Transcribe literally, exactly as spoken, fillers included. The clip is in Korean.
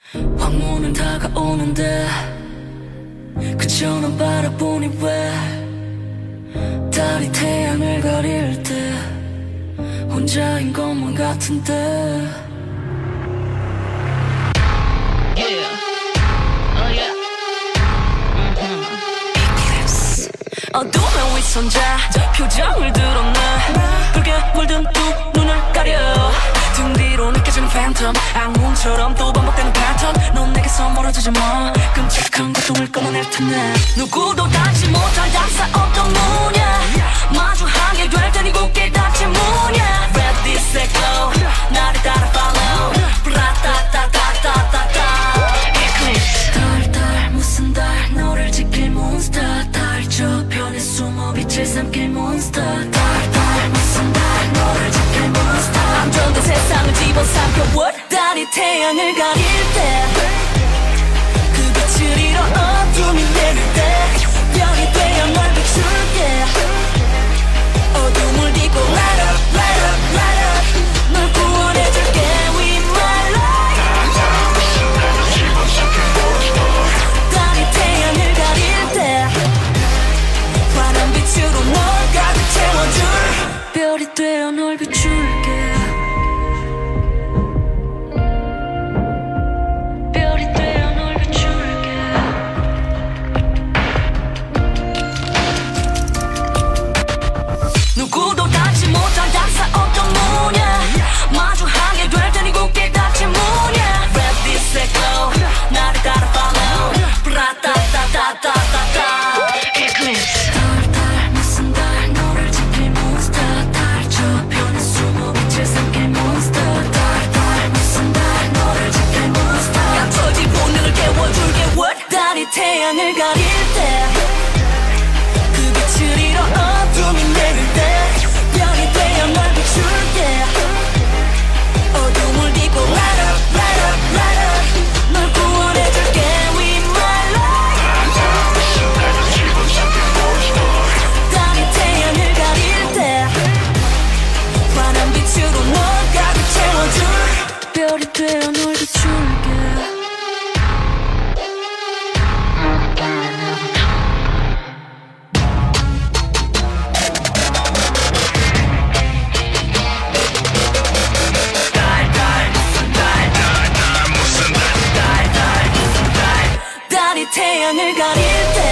황혼은 다가오는데 그저 넌 바라보니 왜 달이 태양을 가릴 때 혼자인 것만 같은데. Yeah. Oh yeah. mm-hmm. 어둠의 위선자 표정을 드러내 붉게 물든 두 눈을 가려 등 뒤로 느껴지는 팬텀 악몽처럼 또 반복되는 패턴. 넌 내게서 멀어지지 마. 끔찍한 고통을 끊어낼 텐데 누구도 닿지 못할 약사 어떤 문야 마주하게 될 테니 굳게 닫지 문야. Ready set go 나를 따라 follow 브라따따따따따따 Eclipse. 달달 무슨 달 너를 지킬 몬스터 달 저편에 숨어 빛을 삼킬 몬스터 달달 무슨 달 너를 지킬 몬스터 안전된 세상을 집어삼켜 what? 달이 태양을 가릴 때 그 빛을 잃어 어둠이 내릴 때 별이 되어 널 비출게 어둠을 딛고 light up light up light up 널 구원해줄게 with my light. 달이 태양을 가릴 때 환한 빛으로 널 가득 채워줄 별이 되어 널 비출게 누구도 닿지 못할 약사 어떤 문야 마주하게 될 테니 굳게 닫지 문야. Ready set go 나를 따라 follow 브라따따따따따따 Eclipse. 달달 무슨 달 너를 지킬 몬스터 달 저편에 숨어 빛을 삼킬 몬스터 달달 무슨 달 너를 지킬 몬스터 감춰진 본능을 깨워줄게 what? 달이 태양을 가릴 때 그 빛을 잃어 어둠이 내릴 때 별이 되어 널 비출게 어둠을 딛고 light up light up light up 널 구원해줄게 with my light. 달이 태양을 가릴 때 환한 빛으로 널 가득 채워줄 별이 되어 널 비출게 달이 태양을 가릴 때